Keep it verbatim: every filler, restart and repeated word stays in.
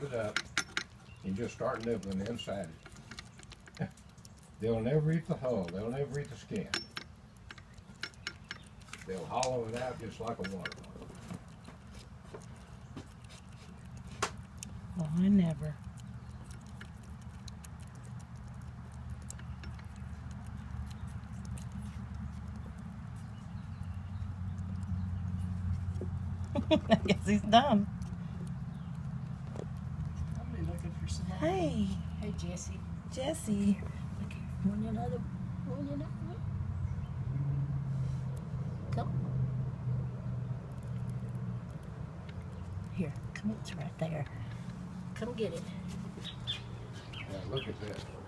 it up and just start nibbling inside it. They'll never eat the hull. They'll never eat the skin. They'll hollow it out just like a watermelon. Oh, I never. I guess he's done. Somebody looking for some. Hey. Hey, Jesse. Jesse. Look here. Want another? Want another one? Come. Here. Come. It's right there. Come get it. Now look at this.